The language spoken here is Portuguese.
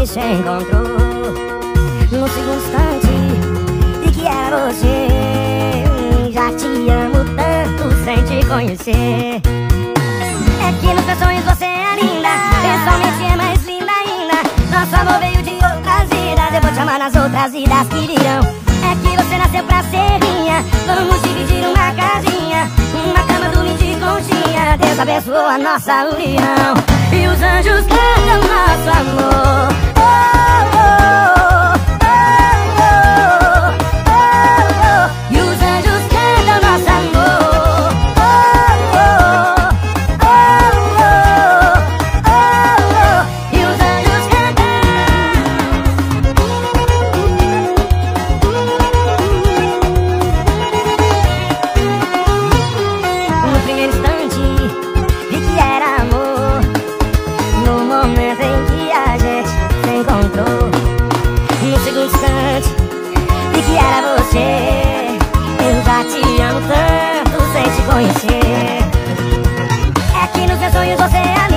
gente se encontrou no segundo instante e que era você. Já te amo tanto sem te conhecer. É que nos meus sonhos você é linda, pessoalmente é mais linda ainda. Nosso amor veio de outras vidas, eu vou te amar nas outras vidas que virão. É que você nasceu pra ser minha, vamos dividir uma casinha, uma cama, dormir de conchinha. Deus abençoou a nossa união e os anjos cantam nosso amor. Oh, oh, oh, oh, oh, oh, oh. E os anjos cantam nosso amor. Oh, oh, oh, oh, oh, oh. E os anjos cantam. No primeiro instante vi que era amor, no momento em que a gente se encontrou. No segundo instante vi que era você. Eu já te amo tanto sem te conhecer. É que nos meus sonhos você é